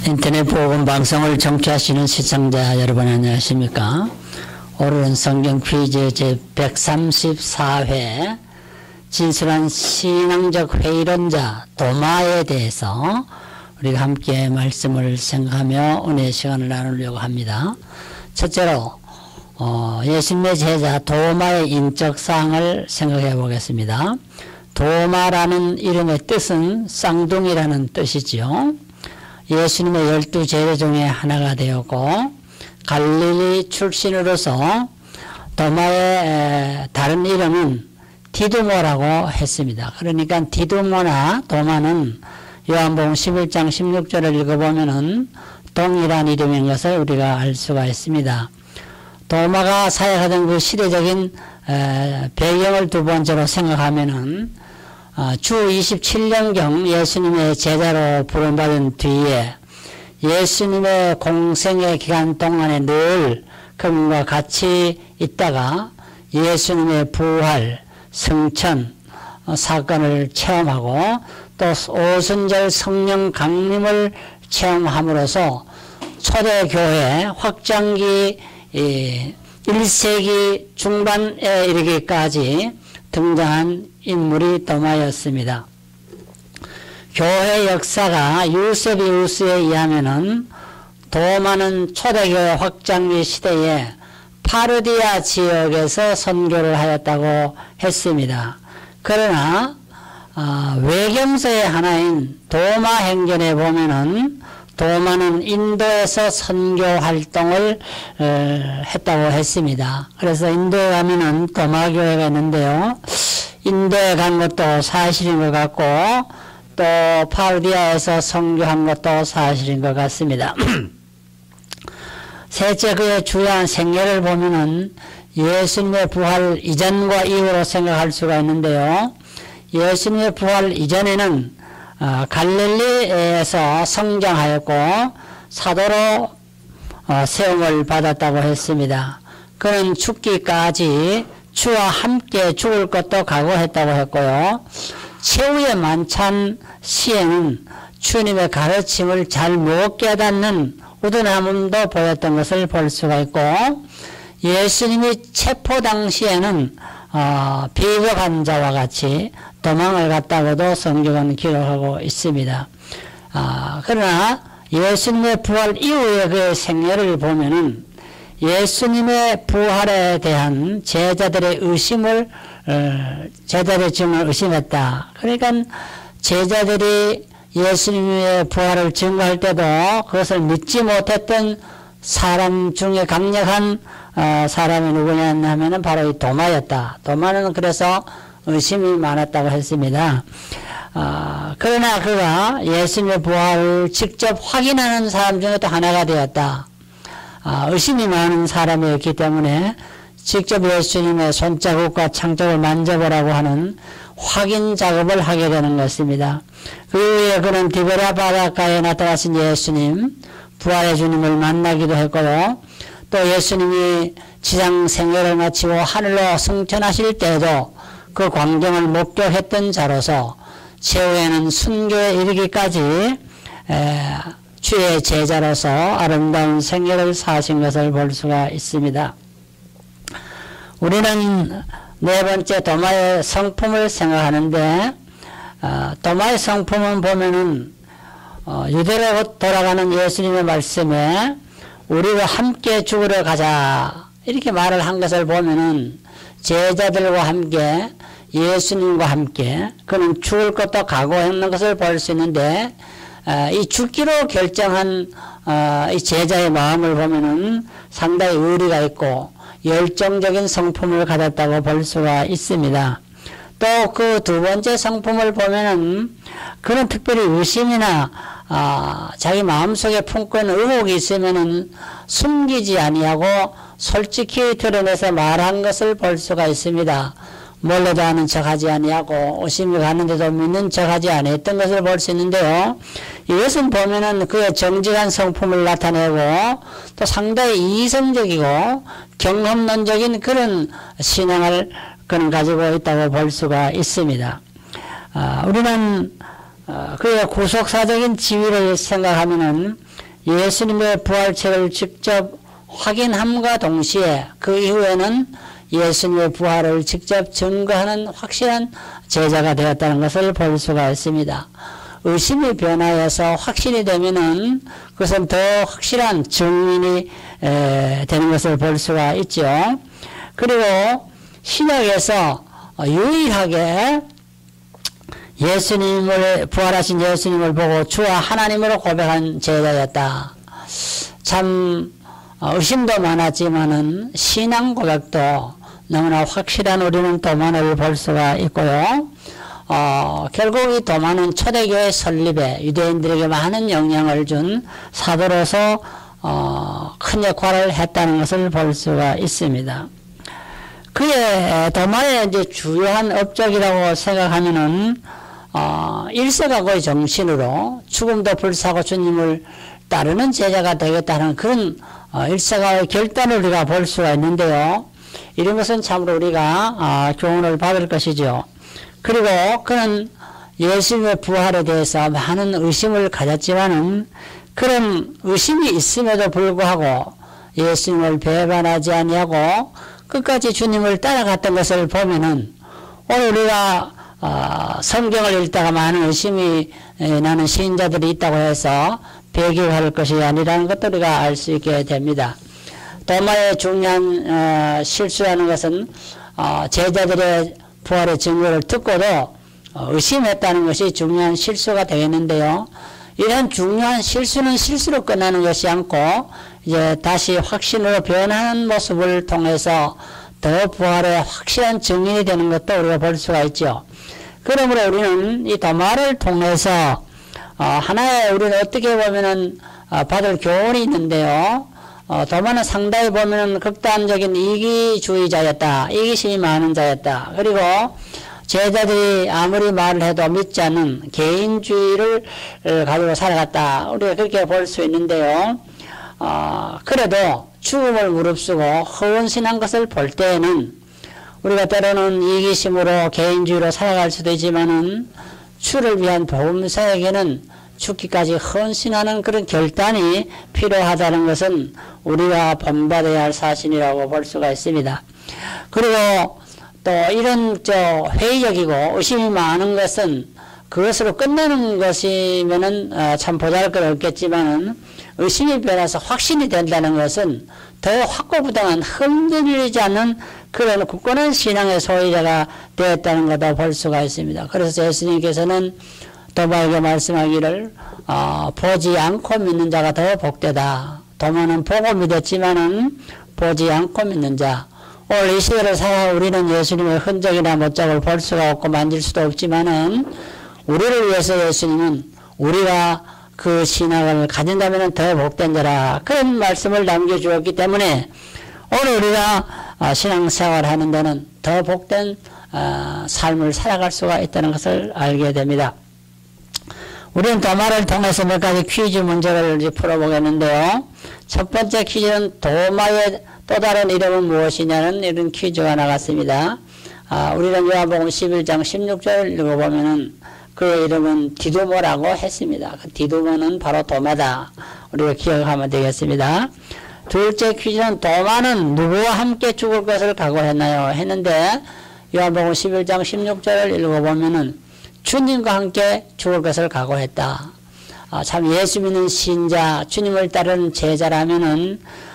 인터넷 복음 방송을 청취하시는 시청자 여러분 안녕하십니까? 오늘은 성경 퀴즈 제 134회 진술한 신앙적 회의론자 도마에 대해서 우리가 함께 말씀을 생각하며 은혜의 시간을 나누려고 합니다. 첫째로 예수님의 제자 도마의 인적사항을 생각해 보겠습니다. 도마라는 이름의 뜻은 쌍둥이라는 뜻이지요. 예수님의 12 제자 중에 하나가 되었고 갈릴리 출신으로서 도마의 다른 이름은 디두모라고 했습니다. 그러니까 디두모나 도마는 요한복음 11장 16절을 읽어보면은 동일한 이름인 것을 우리가 알 수가 있습니다. 도마가 사역하던 그 시대적인 배경을 두 번째로 생각하면은 주 27년경 예수님의 제자로 부름받은 뒤에 예수님의 공생의 기간 동안에 늘 그분과 같이 있다가 예수님의 부활, 승천 사건을 체험하고 또 오순절 성령 강림을 체험함으로써 초대교회 확장기 1세기 중반에 이르기까지 등장한 인물이 도마였습니다. 교회 역사가 유세비우스에 의하면은 도마는 초대교회 확장기 시대에 파르디아 지역에서 선교를 하였다고 했습니다. 그러나 외경서의 하나인 도마행전에 보면은 도마는 인도에서 선교 활동을 했다고 했습니다. 그래서 인도에 가면은 도마교회가 있는데요. 인도에 간 것도 사실인 것 같고 또 파르디아에서 선교한 것도 사실인 것 같습니다. 셋째, 그의 주요한 생애를 보면은 예수님의 부활 이전과 이후로 생각할 수가 있는데요. 예수님의 부활 이전에는 갈릴리에서 성장하였고 사도로 세움을 받았다고 했습니다. 그는 죽기까지 주와 함께 죽을 것도 각오했다고 했고요. 최후의 만찬 시에는 주님의 가르침을 잘 못 깨닫는 우둔함도 보였던 것을 볼 수가 있고 예수님이 체포 당시에는 비겁한 자와 같이 도망을 갔다고도 성경은 기록하고 있습니다. 그러나 예수님의 부활 이후의 그의 생애를 보면은 예수님의 부활에 대한 제자들의 의심을 제자들의 증언을 의심했다. 그러니까 제자들이 예수님의 부활을 증거할 때도 그것을 믿지 못했던 사람 중에 강력한 사람이 누구냐 하면은 바로 이 도마였다. 도마는 그래서 의심이 많았다고 했습니다. 그러나 그가 예수님의 부활을 직접 확인하는 사람 중에 또 하나가 되었다. 의심이 많은 사람이었기 때문에 직접 예수님의 손자국과 창자국을 만져보라고 하는 확인 작업을 하게 되는 것입니다. 그 이후에 그는 디베랴 바닷가에 나타나신 예수님, 부활의 주님을 만나기도 했고요. 또 예수님이 지상 생애를 마치고 하늘로 승천하실 때에도 그 광경을 목격했던 자로서 최후에는 순교에 이르기까지 주의 제자로서 아름다운 생애를 사신 것을 볼 수가 있습니다. 우리는 네 번째 도마의 성품을 생각하는데 도마의 성품은 보면은 유대로 돌아가는 예수님의 말씀에 우리와 함께 죽으러 가자 이렇게 말을 한 것을 보면은 제자들과 함께 예수님과 함께 그는 죽을 것도 각오했는 것을 볼 수 있는데 이 죽기로 결정한 이 제자의 마음을 보면은 상당히 의리가 있고 열정적인 성품을 가졌다고 볼 수가 있습니다. 또 그 두 번째 성품을 보면은 그는 특별히 의심이나 자기 마음속에 품고 있는 의혹이 있으면은 숨기지 아니하고 솔직히 드러내서 말한 것을 볼 수가 있습니다. 몰라도 아는 척하지 아니하고 오심이 갔는데도 믿는 척하지 아니했던 것을 볼 수 있는데요. 이것은 보면은 그의 정직한 성품을 나타내고 또 상당히 이성적이고 경험론적인 그런 신앙을 그는 가지고 있다고 볼 수가 있습니다. 우리는 그의 구속사적인 지위를 생각하면은 예수님의 부활체를 직접 확인함과 동시에 그 이후에는 예수님의 부활을 직접 증거하는 확실한 제자가 되었다는 것을 볼 수가 있습니다. 의심이 변하여서 확신이 되면은 그것은 더 확실한 증인이 되는 것을 볼 수가 있죠. 그리고 신약에서 유일하게 예수님을, 부활하신 예수님을 보고 주와 하나님으로 고백한 제자였다. 참 의심도 많았지만은 신앙 고백도 너무나 확실한 우리는 도마를 볼 수가 있고요. 결국 이 도마는 초대교회 설립에 유대인들에게 많은 영향을 준 사도로서 큰 역할을 했다는 것을 볼 수가 있습니다. 그의 도마의 이제 주요한 업적이라고 생각하면은 일세가고의 정신으로 죽음도 불사하고 주님을 따르는 제자가 되겠다는 그런 일세가의 결단을 우리가 볼 수가 있는데요. 이런 것은 참으로 우리가 교훈을 받을 것이죠. 그리고 그는 예수님의 부활에 대해서 많은 의심을 가졌지만은 그런 의심이 있음에도 불구하고 예수님을 배반하지 아니하고 끝까지 주님을 따라갔던 것을 보면은 오늘 우리가 성경을 읽다가 많은 의심이 나는 신자들이 있다고 해서 배교할 것이 아니라는 것도 우리가 알 수 있게 됩니다. 도마의 중요한 실수라는 것은 제자들의 부활의 증거를 듣고도 의심했다는 것이 중요한 실수가 되겠는데요. 이런 중요한 실수는 실수로 끝나는 것이 않고 이제 다시 확신으로 변하는 모습을 통해서 더 부활의 확실한 증인이 되는 것도 우리가 볼 수가 있죠. 그러므로 우리는 이 도마를 통해서 하나의 우리는 어떻게 보면은 받을 교훈이 있는데요. 도마는 상당히 보면은 극단적인 이기주의자였다. 이기심이 많은 자였다. 그리고 제자들이 아무리 말을 해도 믿지 않는 개인주의를 가지고 살아갔다. 우리가 그렇게 볼 수 있는데요. 그래도 죽음을 무릅쓰고 허원신한 것을 볼 때에는 우리가 때로는 이기심으로 개인주의로 살아갈 수도 있지만은 주를 위한 복음사에게는 죽기까지 헌신하는 그런 결단이 필요하다는 것은 우리가 본받아야 할 사실이라고 볼 수가 있습니다. 그리고 또 이런 회의적이고 의심이 많은 것은 그것으로 끝나는 것이면은 참 보잘것없겠지만은 의심이 변해서 확신이 된다는 것은 더 확고부당한 흔들리지 않는 그런 굳건한 신앙의 소유자가 되었다는 것도 볼 수가 있습니다. 그래서 예수님께서는 도마에게 말씀하기를 보지 않고 믿는 자가 더 복되다. 도마는 보고 믿었지만은 보지 않고 믿는 자. 오늘 이 시대를 살아 우리는 예수님의 흔적이나 목적을 볼 수가 없고 만질 수도 없지만은 우리를 위해서 예수님은 우리가 그 신앙을 가진다면 더 복된 자라 그런 말씀을 남겨주었기 때문에 오늘 우리가 신앙생활을 하는 데는 더 복된 삶을 살아갈 수가 있다는 것을 알게 됩니다. 우리는 도마를 통해서 몇 가지 퀴즈 문제를 이제 풀어보겠는데요. 첫 번째 퀴즈는 도마의 또 다른 이름은 무엇이냐는 이런 퀴즈가 나갔습니다. 우리는 요한복음 11장 16절을 읽어보면은 그 이름은 디두모라고 했습니다. 그 디두모는 바로 도마다. 우리가 기억하면 되겠습니다. 둘째 퀴즈는 도마는 누구와 함께 죽을 것을 각오했나요? 했는데 요한복음 11장 16절을 읽어보면은 주님과 함께 죽을 것을 각오했다. 참 예수 믿는 신자, 주님을 따르는 제자라면은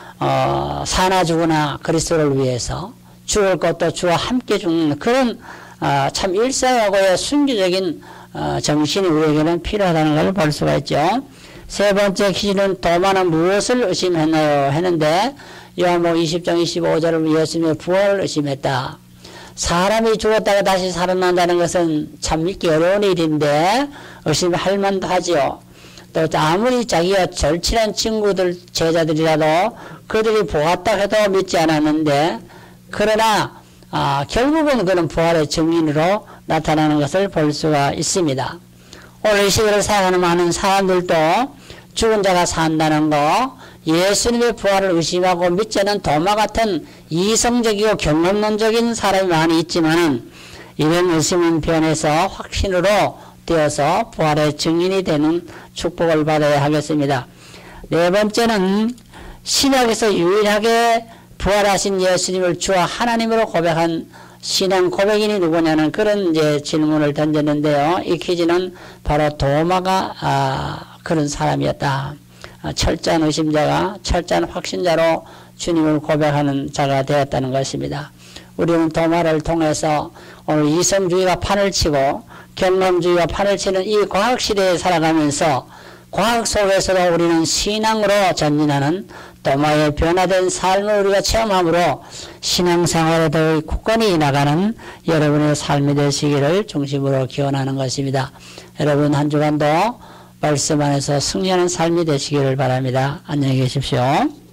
사나 죽으나 그리스도를 위해서 죽을 것도 주와 함께 죽는 그런 참 일사하고의 순기적인 정신이 우리에게는 필요하다는 걸 볼 수가 있죠. 세 번째 퀴즈는 도마는 무엇을 의심했나요? 했는데 요한복음 20장 25절은 예수님의 부활을 의심했다. 사람이 죽었다가 다시 살아난다는 것은 참 믿기 어려운 일인데 의심할 만도 하지요. 또 아무리 자기가 절친한 친구들 제자들이라도 그들이 보았다 해도 믿지 않았는데 그러나 결국은 그는 부활의 증인으로 나타나는 것을 볼 수가 있습니다. 오늘 이 시대를 살아가는 많은 사람들도 죽은 자가 산다는 거, 예수님의 부활을 의심하고 믿지 않는 도마 같은 이성적이고 경험론적인 사람이 많이 있지만은 이런 의심은 변해서 확신으로 되어서 부활의 증인이 되는 축복을 받아야 하겠습니다. 네 번째는 신약에서 유일하게 부활하신 예수님을 주와 하나님으로 고백한 신앙 고백인이 누구냐는 그런 이제 질문을 던졌는데요. 이 퀴즈는 바로 도마가 그런 사람이었다. 철저한 의심자가 철저한 확신자로 주님을 고백하는 자가 되었다는 것입니다. 우리는 도마를 통해서 오늘 이성주의가 판을 치고 경험주의가 판을 치는 이 과학시대에 살아가면서 과학 속에서도 우리는 신앙으로 전진하는 도마의 변화된 삶을 우리가 체험함으로 신앙생활에 더 굳건히 나가는 여러분의 삶이 되시기를 중심으로 기원하는 것입니다. 여러분 한 주간도 말씀 안에서 승리하는 삶이 되시기를 바랍니다. 안녕히 계십시오.